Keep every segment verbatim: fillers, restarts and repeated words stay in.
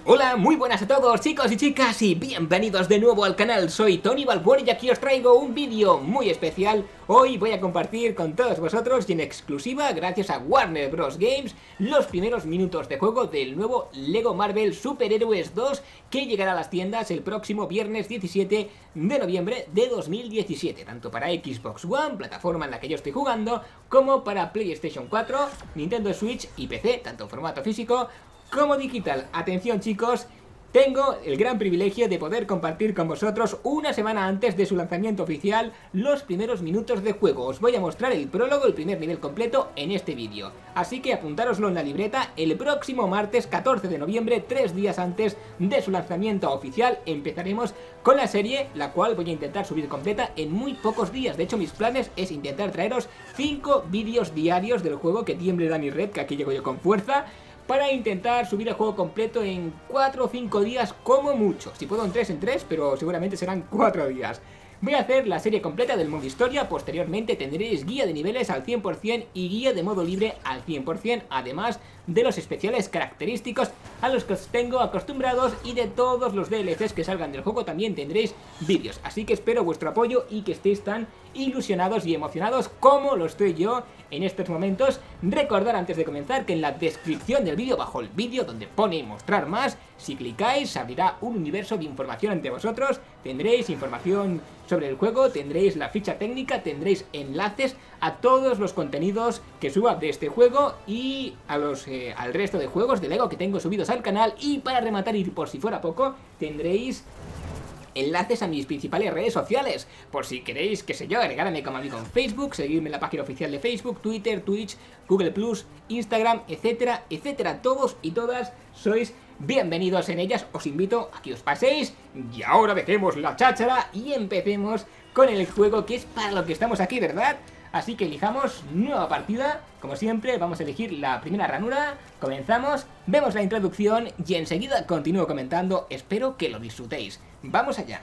Hola, muy buenas a todos chicos y chicas y bienvenidos de nuevo al canal. Soy Tony Balboni y aquí os traigo un vídeo muy especial. Hoy voy a compartir con todos vosotros y en exclusiva, gracias a Warner Bros. Games, los primeros minutos de juego del nuevo Lego Marvel Superhéroes dos que llegará a las tiendas el próximo viernes diecisiete de noviembre de dos mil diecisiete, tanto para Xbox One, plataforma en la que yo estoy jugando, como para PlayStation cuatro, Nintendo Switch y P C, tanto en formato físico como digital. Atención chicos, tengo el gran privilegio de poder compartir con vosotros una semana antes de su lanzamiento oficial los primeros minutos de juego. Os voy a mostrar el prólogo, el primer nivel completo en este vídeo, así que apuntároslo en la libreta. El próximo martes catorce de noviembre, tres días antes de su lanzamiento oficial, empezaremos con la serie, la cual voy a intentar subir completa en muy pocos días. De hecho, mis planes es intentar traeros cinco vídeos diarios del juego, que tiemble Dani Red, que aquí llego yo con fuerza, para intentar subir el juego completo en cuatro o cinco días como mucho. Si puedo en tres en tres, pero seguramente serán cuatro días. Voy a hacer la serie completa del modo historia. Posteriormente tendréis guía de niveles al cien por cien y guía de modo libre al cien por cien, además de los especiales característicos a los que os tengo acostumbrados, y de todos los D L Cs que salgan del juego también tendréis vídeos. Así que espero vuestro apoyo y que estéis tan ilusionados y emocionados como lo estoy yo en estos momentos. Recordad antes de comenzar que en la descripción del vídeo, bajo el vídeo donde pone mostrar más, si clicáis se abrirá un universo de información ante vosotros. Tendréis información sobre el juego, tendréis la ficha técnica, tendréis enlaces a todos los contenidos que suba de este juego y a los eh, al resto de juegos de Lego que tengo subidos al canal. Y para rematar, y por si fuera poco, tendréis enlaces a mis principales redes sociales, por si queréis, qué sé yo, agregarme como amigo en Facebook, seguirme en la página oficial de Facebook, Twitter, Twitch, Google plus, Instagram, etcétera, etcétera. Todos y todas sois bienvenidos en ellas. Os invito a que os paséis. Y ahora dejemos la cháchara y empecemos con el juego, que es para lo que estamos aquí, ¿verdad? Así que elijamos nueva partida. Como siempre, vamos a elegir la primera ranura. Comenzamos, vemos la introducción y enseguida continúo comentando. Espero que lo disfrutéis. ¡Vamos allá!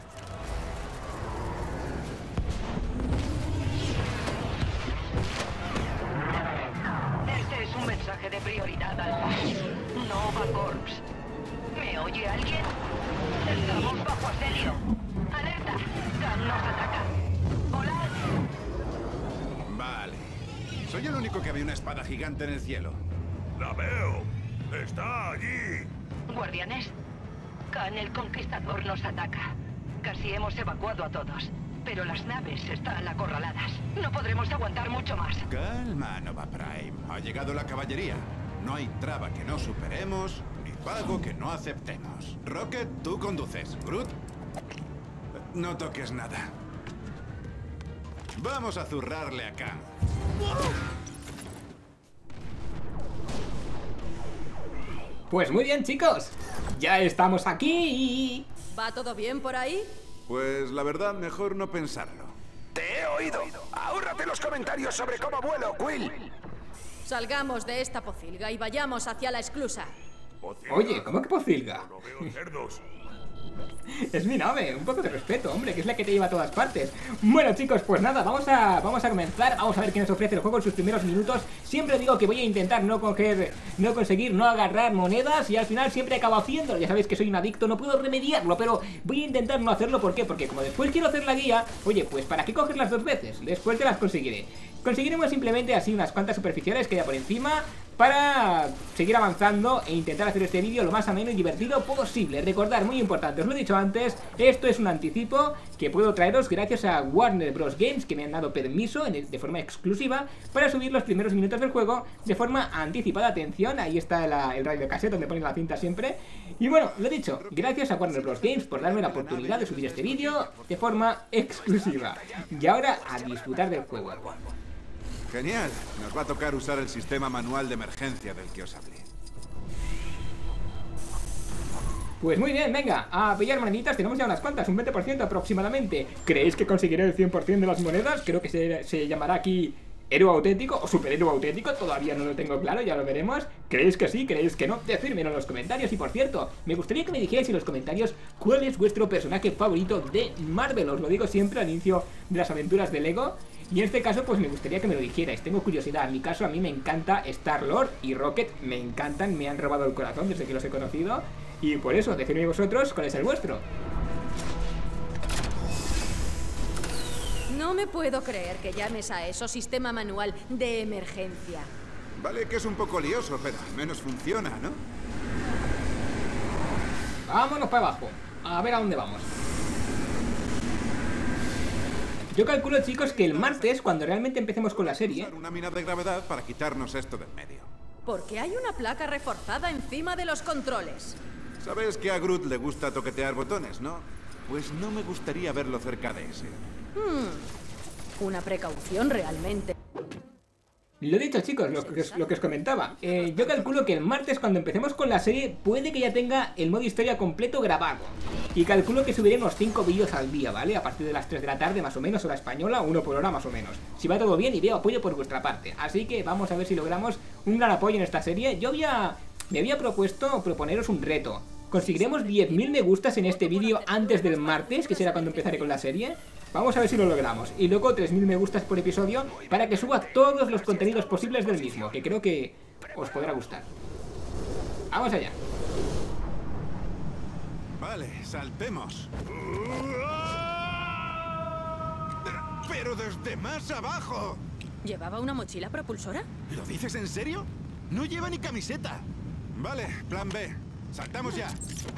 Este es un mensaje de prioridad, Alfa. Nova Corps. ¿Me oye alguien? Estamos bajo asedio. ¡Alerta! Khan nos ataca. ¡Hola! Vale. Soy el único que ve una espada gigante en el cielo. ¡La veo! ¡Está allí! ¿Guardianes? Khan el Conquistador nos ataca. Casi hemos evacuado a todos, pero las naves están acorraladas. No podremos aguantar mucho más. Calma, Nova Prime. Ha llegado la caballería. No hay traba que no superemos, ni pago que no aceptemos. Rocket, tú conduces. Groot, no toques nada. Vamos a zurrarle a Khan. Pues muy bien chicos, ya estamos aquí. ¿Va todo bien por ahí? Pues la verdad, mejor no pensarlo. ¡Te he oído! ¡Ahórrate los comentarios sobre cómo vuelo, Quill! Salgamos de esta pocilga y vayamos hacia la esclusa. Oye, ¿cómo que pocilga? No veo cerdos. Es mi nave, un poco de respeto, hombre, que es la que te lleva a todas partes. Bueno chicos, pues nada, vamos a, vamos a comenzar. Vamos a ver qué nos ofrece el juego en sus primeros minutos. Siempre digo que voy a intentar no coger, no conseguir, no agarrar monedas, y al final siempre acabo haciéndolo. Ya sabéis que soy un adicto, no puedo remediarlo, pero voy a intentar no hacerlo. ¿Por qué? Porque como después quiero hacer la guía, oye, pues ¿para qué cogerlas dos veces? Después te las conseguiré. Conseguiremos simplemente así unas cuantas superficiales que haya por encima, para seguir avanzando e intentar hacer este vídeo lo más ameno y divertido posible. Recordad, muy importante, os lo he dicho antes, esto es un anticipo que puedo traeros gracias a Warner Bros. Games, que me han dado permiso en el, de forma exclusiva para subir los primeros minutos del juego de forma anticipada. Atención, ahí está la, el radio cassette donde ponen la cinta siempre. Y bueno, lo dicho, gracias a Warner Bros. Games por darme la oportunidad de subir este vídeo de forma exclusiva. Y ahora a disfrutar del juego. Genial. Nos va a tocar usar el sistema manual de emergencia del que os hablé. Pues muy bien, venga, a pillar moneditas. Tenemos ya unas cuantas, un veinte por ciento aproximadamente. ¿Creéis que conseguiré el cien por cien de las monedas? Creo que se, se llamará aquí héroe auténtico o superhéroe auténtico. Todavía no lo tengo claro, ya lo veremos. ¿Creéis que sí? ¿Creéis que no? Decídmelo en los comentarios. Y por cierto, me gustaría que me dijerais en los comentarios cuál es vuestro personaje favorito de Marvel. Os lo digo siempre al inicio de las aventuras de Lego. Y en este caso pues me gustaría que me lo dijerais, tengo curiosidad. En mi caso a mí me encanta Star-Lord y Rocket, me encantan, me han robado el corazón desde que los he conocido. Y por eso, decidme vosotros cuál es el vuestro. No me puedo creer que llames a eso sistema manual de emergencia. Vale que es un poco lioso, pero al menos funciona, ¿no? Vámonos para abajo. A ver a dónde vamos. Yo calculo, chicos, que el martes, cuando realmente empecemos con la serie... Usar una mina de gravedad para quitarnos esto del medio. Porque hay una placa reforzada encima de los controles. Sabes que a Groot le gusta toquetear botones, ¿no? Pues no me gustaría verlo cerca de ese. Hmm. Una precaución realmente. Lo dicho, chicos, lo que, os, lo que os comentaba. Eh, yo calculo que el martes, cuando empecemos con la serie, puede que ya tenga el modo historia completo grabado. Y calculo que subiré unos cinco vídeos al día, ¿vale? A partir de las tres de la tarde, más o menos, hora española, uno por hora, más o menos. Si va todo bien y veo apoyo por vuestra parte. Así que vamos a ver si logramos un gran apoyo en esta serie. Yo había, me había propuesto proponeros un reto. ¿Conseguiremos diez mil me gustas en este vídeo antes del martes, que será cuando empezaré con la serie? Vamos a ver si lo logramos. Y luego tres mil me gustas por episodio para que suba todos los contenidos posibles del mismo, que creo que os podrá gustar. Vamos allá. Vale, saltemos. ¡Pero desde más abajo! ¿Llevaba una mochila propulsora? ¿Lo dices en serio? No lleva ni camiseta. Vale, plan B. Saltamos ya.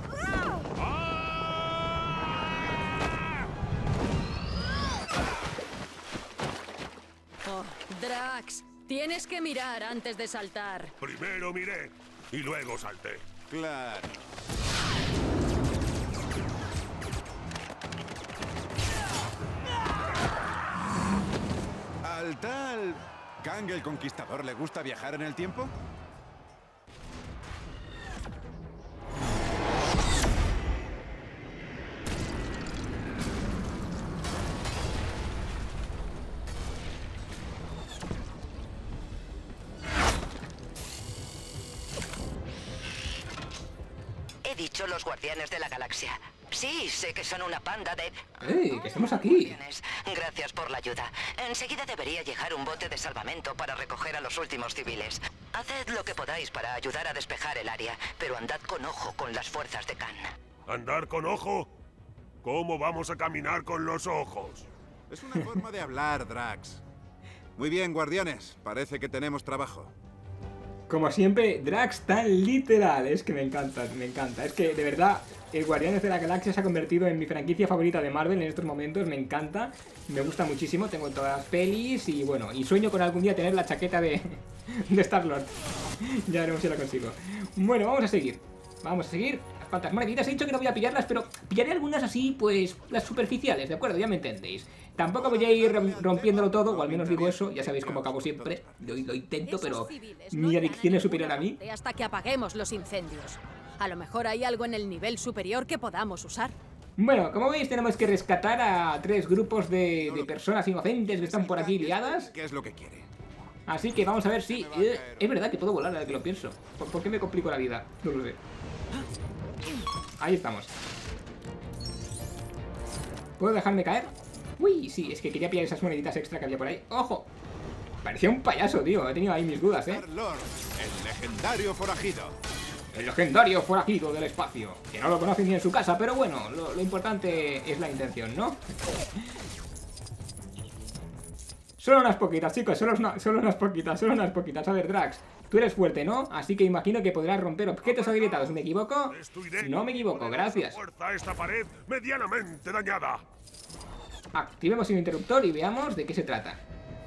Oh, Drax, tienes que mirar antes de saltar. Primero miré y luego salté. Claro. ¿Al tal Kang el Conquistador le gusta viajar en el tiempo? He dicho los Guardianes de la Galaxia. Sí, sé que son una panda de... ¡Ey, que estamos aquí! Guardianes. Gracias por la ayuda. Enseguida debería llegar un bote de salvamento para recoger a los últimos civiles. Haced lo que podáis para ayudar a despejar el área, pero andad con ojo con las fuerzas de Khan. ¿Andar con ojo? ¿Cómo vamos a caminar con los ojos? Es una forma de hablar, Drax. Muy bien, guardianes. Parece que tenemos trabajo. Como siempre, Drax tan literal. Es que me encanta, me encanta. Es que, de verdad, el Guardianes de la Galaxia se ha convertido en mi franquicia favorita de Marvel en estos momentos. Me encanta, me gusta muchísimo. Tengo todas las pelis y, bueno, y sueño con algún día tener la chaqueta de, de Star-Lord. Ya veremos si la consigo. Bueno, vamos a seguir. Vamos a seguir. Las cuantas moneditas. He dicho que no voy a pillarlas, pero pillaré algunas así, pues, las superficiales, ¿de acuerdo? Ya me entendéis. Tampoco voy a ir rompiéndolo todo, o al menos digo eso. Ya sabéis cómo acabo siempre. Lo, lo intento, pero mi adicción es superior a mí. Hasta que apaguemos los incendios. A lo mejor hay algo en el nivel superior que podamos usar. Bueno, como veis, tenemos que rescatar a tres grupos de, de personas inocentes que están por aquí liadas. ¿Qué es lo que quiere? Así que vamos a ver si... Eh, es verdad que puedo volar, ahora que lo pienso. ¿Por, ¿Por qué me complico la vida? No lo sé. Ahí estamos. ¿Puedo dejarme caer? Uy, sí, es que quería pillar esas moneditas extra que había por ahí. ¡Ojo! Parecía un payaso, tío. He tenido ahí mis dudas, ¿eh? Star-Lord, el legendario forajido. El legendario forajido del espacio. Que no lo conoce ni en su casa, pero bueno, lo, lo importante es la intención, ¿no? Solo unas poquitas, chicos, solo, una, solo unas poquitas, solo unas poquitas. A ver, Drax, tú eres fuerte, ¿no? Así que imagino que podrás romper objetos agrietados. ¿Me equivoco? No me equivoco, gracias. Fuerza esta pared medianamente dañada. Activemos el interruptor y veamos de qué se trata.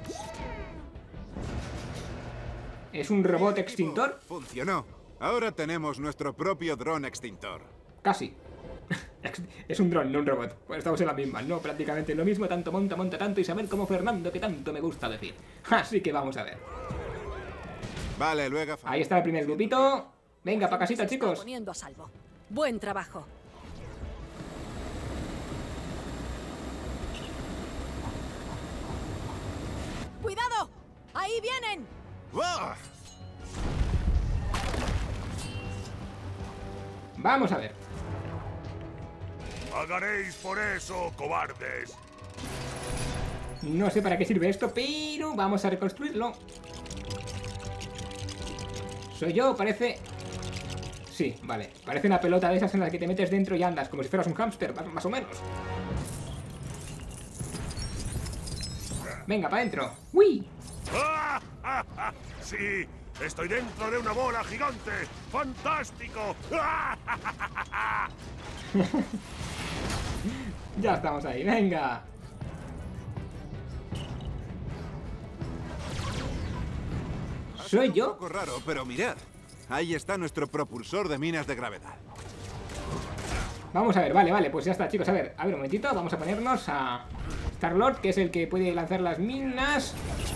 ¿Es un robot extintor? Funcionó. Ahora tenemos nuestro propio dron extintor. Casi. Es un dron, no un robot. Pues estamos en la misma, no prácticamente lo mismo. Tanto monta, monta tanto y saber cómo Fernando, que tanto me gusta decir. Así que vamos a ver. Vale, luego... Ahí está el primer grupito. Venga, pa' casita, chicos. Poniendo a salvo. Buen trabajo. ¡Cuidado! ¡Ahí vienen! ¡Wow! Vamos a ver. Pagaréis por eso, cobardes. No sé para qué sirve esto, pero vamos a reconstruirlo. Soy yo, parece... Sí, vale. Parece una pelota de esas en las que te metes dentro y andas como si fueras un hámster, más, más o menos. Venga, para adentro. ¡Uy! Sí, estoy dentro de una bola gigante. ¡Fantástico! Ya estamos ahí, venga. ¿Soy yo? Un poco raro, pero mirad. Ahí está nuestro propulsor de minas de gravedad. Vamos a ver, vale, vale, pues ya está, chicos. A ver, a ver, un momentito, vamos a ponernos a Star-Lord, que es el que puede lanzar las minas.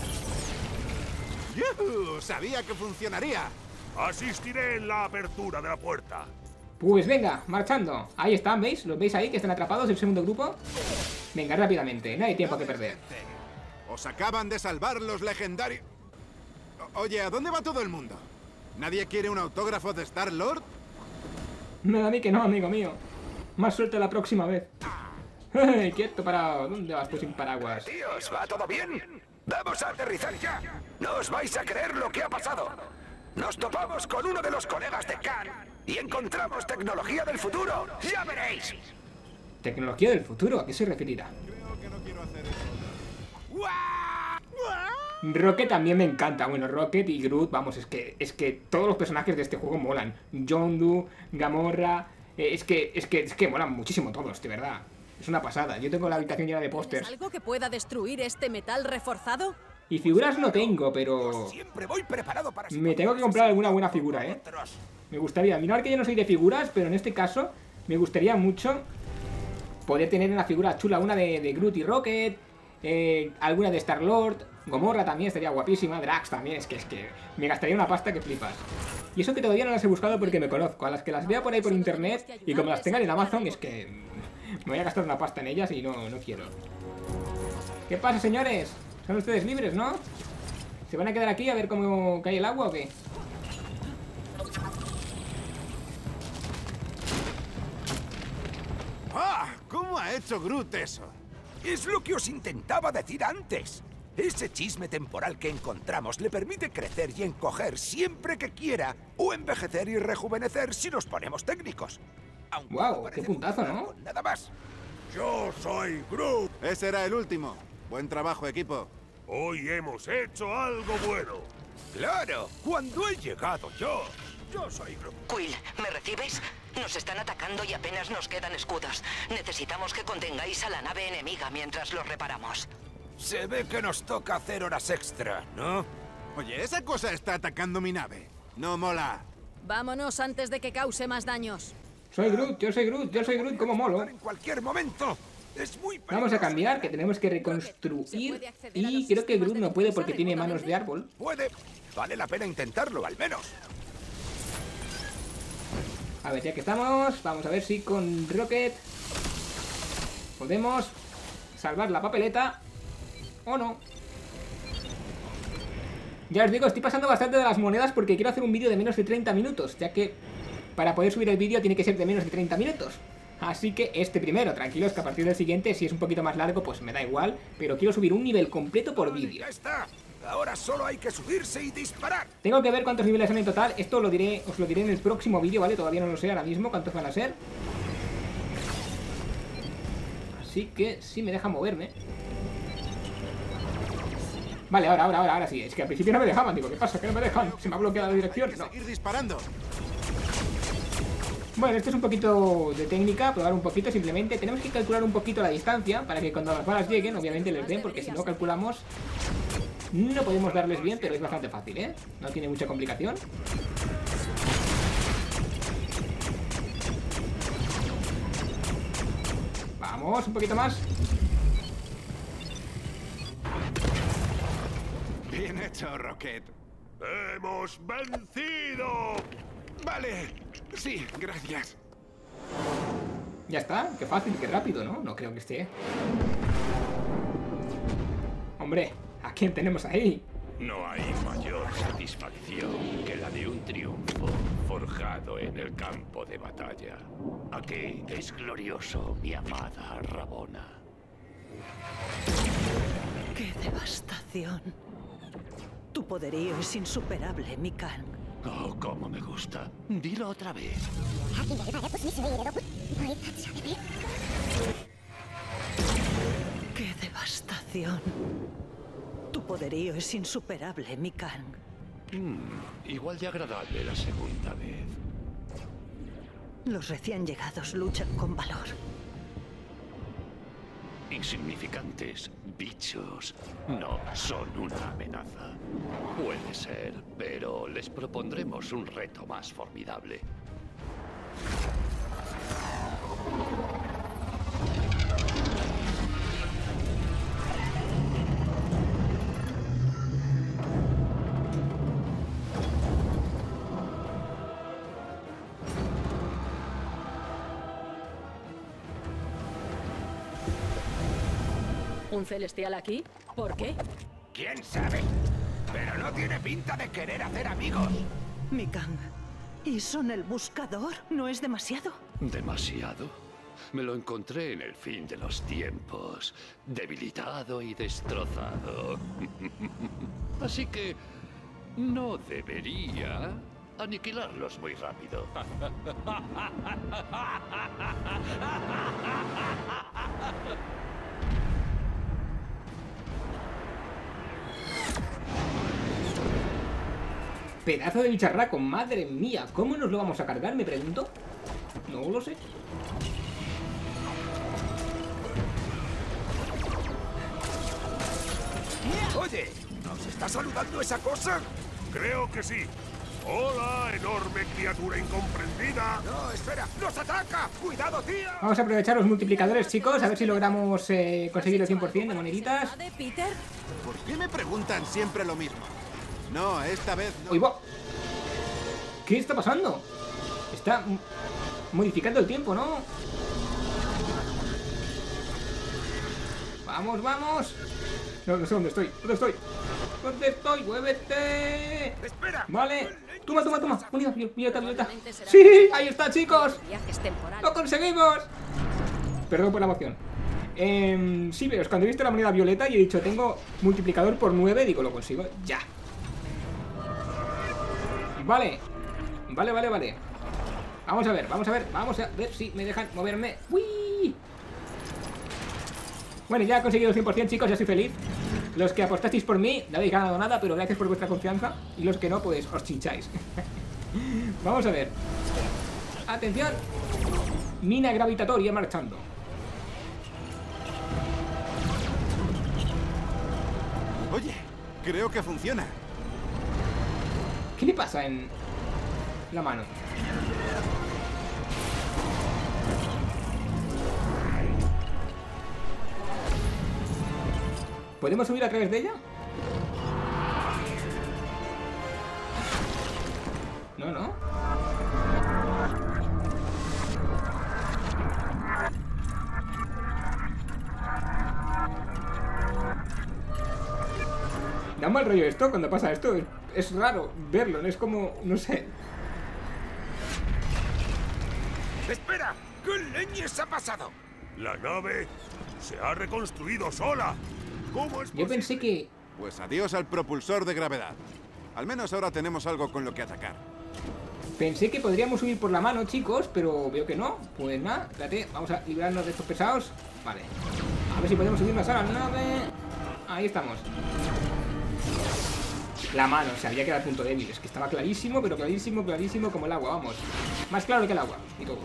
¡Yuhu! Sabía que funcionaría. Asistiré en la apertura de la puerta. Pues venga, marchando. Ahí están, ¿veis? ¿Los veis ahí que están atrapados el segundo grupo? Venga, rápidamente, no hay tiempo que perder. Os acaban de salvar los legendarios. O- Oye, ¿a dónde va todo el mundo? ¿Nadie quiere un autógrafo de Star-Lord? Me da a mí que no, amigo mío. Más suerte la próxima vez. ¡Hey, quieto parado! ¿Dónde vas tú sin paraguas? Tíos, ¿va todo bien? ¡Vamos a aterrizar ya! ¡No os vais a creer lo que ha pasado! Nos topamos con uno de los colegas de Khan y encontramos tecnología del futuro. ¡Ya veréis! Tecnología del futuro, ¿a qué se referirá? Creo que no quiero hacer eso. Rocket también me encanta. Bueno, Rocket y Groot, vamos, es que es que todos los personajes de este juego molan. Yondu, Gamorra, eh, es que es que es que molan muchísimo todos, de verdad. Es una pasada. Yo tengo la habitación llena de ¿Tienes pósters. algo que pueda destruir este metal reforzado? Y figuras no tengo, pero Siempre voy preparado para... me tengo que comprar alguna buena figura, ¿eh? Otros. Me gustaría, mirar que yo no soy de figuras, pero en este caso me gustaría mucho poder tener una figura chula, una de, de Groot y Rocket, eh, alguna de Star-Lord, Gomorra también estaría guapísima, Drax también, es que, es que me gastaría una pasta que flipas. Y eso que todavía no las he buscado porque me conozco, a las que las vea por ahí por internet y como las tengan en Amazon es que me voy a gastar una pasta en ellas y no, no quiero. ¿Qué pasa, señores? ¿Son ustedes libres, no? ¿Se van a quedar aquí a ver cómo cae el agua o qué? ¡Ah! ¿Cómo ha hecho Groot eso? Es lo que os intentaba decir antes. Ese chisme temporal que encontramos le permite crecer y encoger siempre que quiera, o envejecer y rejuvenecer si nos ponemos técnicos. Aunque Guau, no parece qué puntazo, funcionar ¿no? con nada más. Yo soy Groot. Ese era el último. Buen trabajo, equipo. Hoy hemos hecho algo bueno. Claro, cuando he llegado yo. Yo soy Groot. Quill, ¿me recibes? Nos están atacando y apenas nos quedan escudos. Necesitamos que contengáis a la nave enemiga mientras los reparamos. Se ve que nos toca hacer horas extra, ¿no? Oye, esa cosa está atacando mi nave. No mola. Vámonos antes de que cause más daños. Soy Groot, yo soy Groot, yo soy Groot, como molo. En cualquier momento. Es muy Vamos a peligroso. cambiar, que tenemos que reconstruir. Y creo que Groot no puede porque tiene manos de árbol. Puede. Vale la pena intentarlo, al menos. A ver, ya que estamos, vamos a ver si con Rocket podemos salvar la papeleta o no. Ya os digo, estoy pasando bastante de las monedas porque quiero hacer un vídeo de menos de treinta minutos, ya que para poder subir el vídeo tiene que ser de menos de treinta minutos. Así que este primero, tranquilos que a partir del siguiente, si es un poquito más largo, pues me da igual, pero quiero subir un nivel completo por vídeo. Ya está. Ahora solo hay que subirse y disparar. Tengo que ver cuántos niveles son en total, esto lo diré, os lo diré en el próximo vídeo, ¿vale? Todavía no lo sé ahora mismo cuántos van a ser. Así que sí me deja moverme. Vale, ahora, ahora, ahora, ahora sí. Es que al principio no me dejaban, digo, ¿qué pasa? ¿Que no me dejan? ¿Se me ha bloqueado la dirección? Hay que No. seguir disparando. Bueno, esto es un poquito de técnica, probar un poquito simplemente. Tenemos que calcular un poquito la distancia para que cuando las balas lleguen, obviamente les den, porque si no calculamos no podemos darles bien, pero es bastante fácil, ¿eh? No tiene mucha complicación. Vamos, un poquito más. Bien hecho, Rocket. ¡Hemos vencido! Vale. Sí, gracias. Ya está, qué fácil, qué rápido, ¿no? No creo que esté. Hombre, ¿a quién tenemos ahí? No hay mayor satisfacción que la de un triunfo forjado en el campo de batalla. Aquí es glorioso, mi amada Rabona. ¡Qué devastación! Tu poderío es insuperable, Mikan. Oh, cómo me gusta. Dilo otra vez. ¡Qué devastación! Tu poderío es insuperable, mi Kang. Mm, igual de agradable la segunda vez. Los recién llegados luchan con valor. Insignificantes bichos no son una amenaza. Puede ser, pero les propondremos un reto más formidable. ¿Un celestial aquí? ¿Por qué? ¿Quién sabe? Pero no tiene pinta de querer hacer amigos. Mi Kang. ¿Y son el buscador? ¿No es demasiado? ¿Demasiado? Me lo encontré en el fin de los tiempos, debilitado y destrozado. Así que no debería aniquilarlos muy rápido. Pedazo de bicharraco, madre mía. ¿Cómo nos lo vamos a cargar, me pregunto? No lo sé. Oye, ¿nos está saludando esa cosa? Creo que sí. Hola, enorme criatura incomprendida. No, espera, ¡nos ataca! ¡Cuidado, tío! Vamos a aprovechar los multiplicadores, chicos. A ver si logramos eh, conseguir el cien por cien de moneditas. ¿De Peter? ¿Por qué me preguntan siempre lo mismo? No, esta vez no. ¡Uy, va! ¿Qué está pasando? Está modificando el tiempo, ¿no? Vamos, vamos. No, no sé dónde estoy. ¿Dónde estoy? ¿Dónde estoy? ¡Muévete! ¡Espera! Vale. Toma, toma, toma. Unidad violeta, violeta. ¡Sí! ¡Ahí está, chicos! Viajes temporales. ¡Lo conseguimos! Perdón por la emoción. Eh, sí, pero es cuando he visto la moneda violeta y he dicho, tengo multiplicador por nueve, digo, lo consigo ya. Vale. Vale, vale, vale. Vamos a ver, vamos a ver, vamos a ver si me dejan moverme. ¡Uy! Bueno, ya he conseguido el cien por cien, chicos, ya soy feliz. Los que apostasteis por mí, no habéis ganado nada, pero gracias por vuestra confianza. Y los que no, pues os chincháis. Vamos a ver. Atención. Mina gravitatoria marchando. Oye, creo que funciona. ¿Qué le pasa en la mano? ¿Podemos subir a través de ella? No, no. Da mal rollo esto cuando pasa esto. Es, es raro verlo, no es como, no sé. ¡Espera! ¿Qué leñes ha pasado? La nave se ha reconstruido sola. ¿Cómo es Yo posible? pensé que... Pues adiós al propulsor de gravedad. Al menos ahora tenemos algo con lo que atacar. Pensé que podríamos subir por la mano, chicos, pero veo que no. Pues nada, espérate, vamos a librarnos de estos pesados. Vale. A ver si podemos subir más a la nave. Ahí estamos. La mano, o sea, había que dar punto débil. Es que estaba clarísimo, pero clarísimo, clarísimo como el agua, vamos. Más claro que el agua, y todo.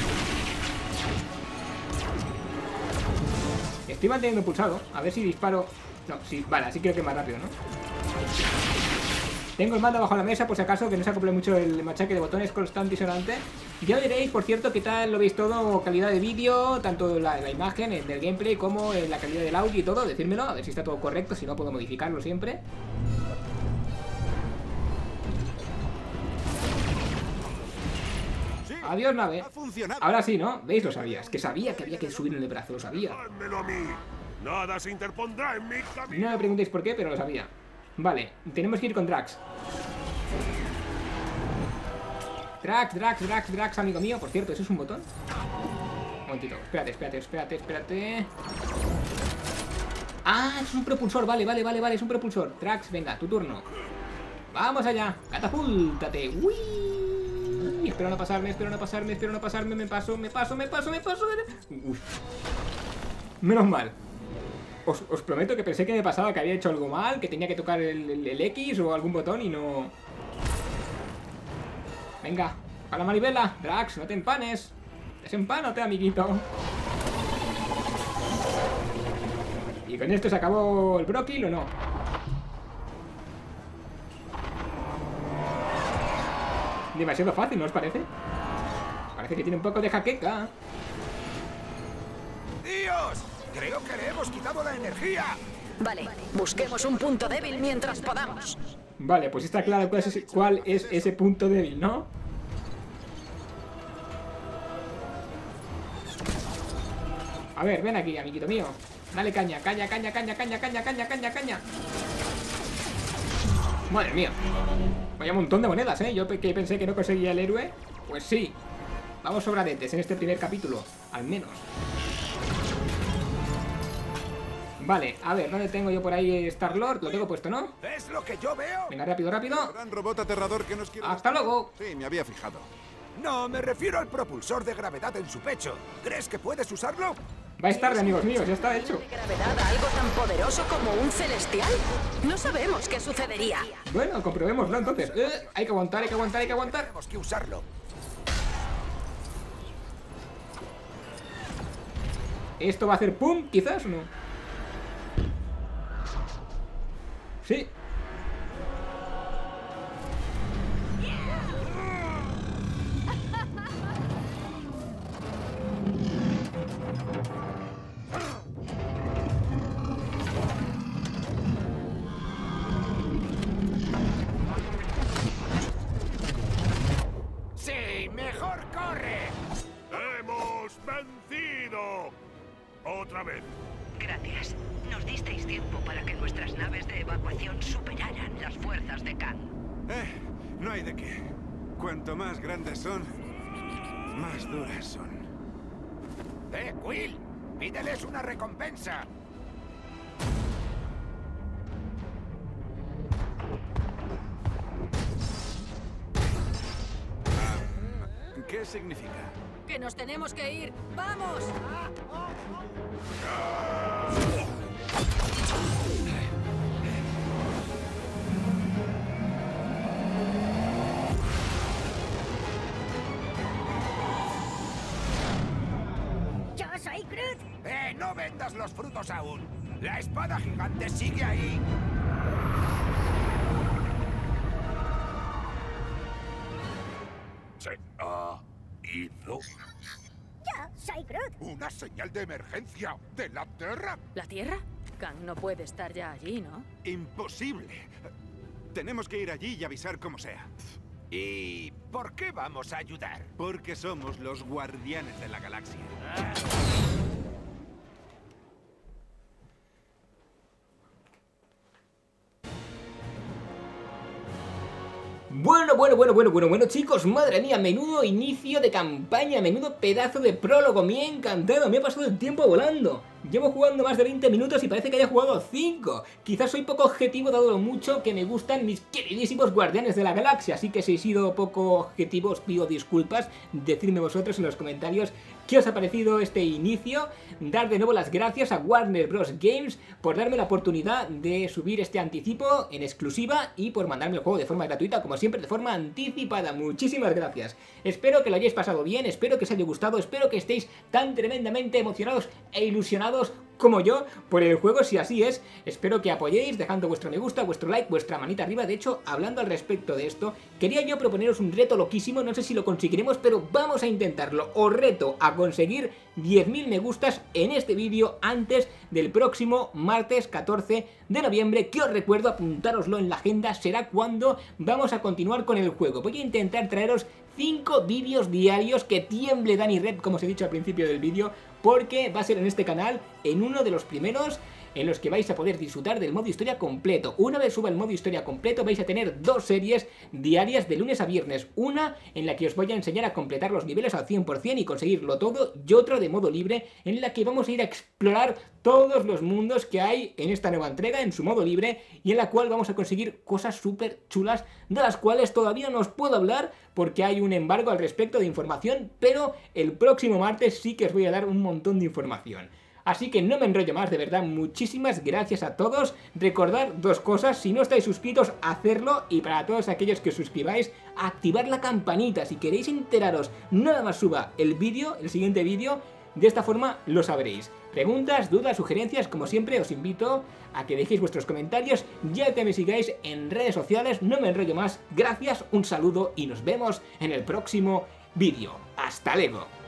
Estoy manteniendo pulsado, a ver si disparo. No, sí, vale, así creo que más rápido, ¿no? Tengo el mando bajo la mesa por si acaso, que no se acople mucho el machaque de botones constante y sonante. Y ya diréis, por cierto, qué tal lo veis todo, calidad de vídeo, tanto la, la imagen, el del gameplay, como en la calidad del audio y todo. Decírmelo, a ver si está todo correcto, si no puedo modificarlo siempre. Sí, Adiós, nave. ha funcionado. Ahora sí, ¿no? ¿Veis? Lo sabía. Es que sabía que había que subir en el brazo, lo sabía. Dádmelo a mí. Nada se interpondrá en mi camino. No me preguntéis por qué, pero lo sabía. Vale, tenemos que ir con Drax. Drax, Drax, Drax, Drax, amigo mío. Por cierto, ¿eso es un botón? Un momentito, espérate, espérate, espérate, espérate. Ah, es un propulsor, vale, vale, vale, vale, es un propulsor. Drax, venga, tu turno. Vamos allá, catapúltate. Uy. Espero no pasarme, espero no pasarme, espero no pasarme. Me paso, me paso, me paso, me paso. Uf. Menos mal. Os, os prometo que pensé que me pasaba que había hecho algo mal, que tenía que tocar el, el, el X o algún botón y no... Venga, a la manivela. Drax, no te empanes. Desempánate, amiguito. ¿Y con esto se acabó el Brockil o no? Demasiado fácil, ¿no os parece? Parece que tiene un poco de jaqueca. ¡Dios! Creo que le hemos quitado la energía. Vale, busquemos un punto débil mientras podamos. Vale, pues está claro cuál es ese, cuál es ese punto débil, ¿no? A ver, ven aquí, amiguito mío. Dale caña, caña, caña, caña, caña, caña, caña, caña, caña. Madre mía. Vaya montón de monedas, ¿eh? Yo que pensé que no conseguía el héroe. Pues sí. Vamos sobradentes en este primer capítulo, al menos. Vale, a ver, ¿dónde tengo yo por ahí Star-Lord? Lo tengo puesto, ¿no? ¿Es lo que yo veo? Venga, rápido, rápido. Gran robot aterrador que nos quiere... ¡Hasta luego! Sí, me había fijado. No, me refiero al propulsor de gravedad en su pecho. ¿Crees que puedes usarlo? Va a estar, amigos míos, ya está hecho. ¿De gravedad a algo tan poderoso como un celestial? No sabemos qué sucedería. Bueno, comprobémoslo entonces. Eh, hay que aguantar, hay que aguantar, hay que aguantar. Tenemos que usarlo. ¿Esto va a hacer pum, quizás o no? Sí. ¡Sí! ¡Mejor corre! ¡Hemos vencido! ¡Otra vez! Gracias. Nos disteis tiempo para que nuestras naves de evacuación superaran las fuerzas de Khan. Eh, no hay de qué. Cuanto más grandes son, más duras son. ¡Eh, Quill! ¡Pídeles una recompensa! ¿Qué significa? ¡Que nos tenemos que ir! ¡Vamos! ¡Yo soy Groot! ¡Eh, no vendas los frutos aún! ¡La espada gigante sigue ahí! Se ha ido. ¡Yo soy Groot! ¡Una señal de emergencia de la Tierra! ¿La Tierra? Kang no puede estar ya allí, ¿no? Imposible. Tenemos que ir allí y avisar como sea. ¿Y por qué vamos a ayudar? Porque somos los guardianes de la galaxia. Bueno, bueno, bueno, bueno, bueno, bueno, chicos, madre mía, menudo inicio de campaña, menudo pedazo de prólogo, me ha encantado, me ha pasado el tiempo volando. Llevo jugando más de veinte minutos y parece que haya jugado cinco. Quizás soy poco objetivo dado lo mucho que me gustan mis queridísimos Guardianes de la Galaxia, así que si he sido poco objetivo os pido disculpas, decidme vosotros en los comentarios qué os ha parecido este inicio. Dar de nuevo las gracias a Warner Bros. Games por darme la oportunidad de subir este anticipo en exclusiva y por mandarme el juego de forma gratuita, como siempre, de forma anticipada. Muchísimas gracias. Espero que lo hayáis pasado bien, espero que os haya gustado, espero que estéis tan tremendamente emocionados e ilusionados como yo por el juego. Si así es, espero que apoyéis dejando vuestro me gusta, vuestro like, vuestra manita arriba. De hecho, hablando al respecto de esto, quería yo proponeros un reto loquísimo, no sé si lo conseguiremos, pero vamos a intentarlo. Os reto a conseguir diez mil me gustas en este vídeo antes del próximo martes catorce de noviembre, que os recuerdo, apuntároslo en la agenda, será cuando vamos a continuar con el juego. Voy a intentar traeros cinco vídeos diarios, que tiemble Dani Red, como os he dicho al principio del vídeo, porque va a ser en este canal, en uno de los primeros, en los que vais a poder disfrutar del modo historia completo. Una vez suba el modo historia completo vais a tener dos series diarias de lunes a viernes. Una en la que os voy a enseñar a completar los niveles al cien por cien y conseguirlo todo, y otra de modo libre en la que vamos a ir a explorar todos los mundos que hay en esta nueva entrega en su modo libre, y en la cual vamos a conseguir cosas súper chulas de las cuales todavía no os puedo hablar porque hay un embargo al respecto de información, pero el próximo martes sí que os voy a dar un montón de información. Así que no me enrollo más, de verdad, muchísimas gracias a todos. Recordad dos cosas: si no estáis suscritos, hacerlo, y para todos aquellos que os suscribáis, activar la campanita si queréis enteraros nada más suba el vídeo, el siguiente vídeo. De esta forma lo sabréis. Preguntas, dudas, sugerencias, como siempre os invito a que dejéis vuestros comentarios, ya que me sigáis en redes sociales. No me enrollo más, gracias, un saludo y nos vemos en el próximo vídeo. ¡Hasta luego!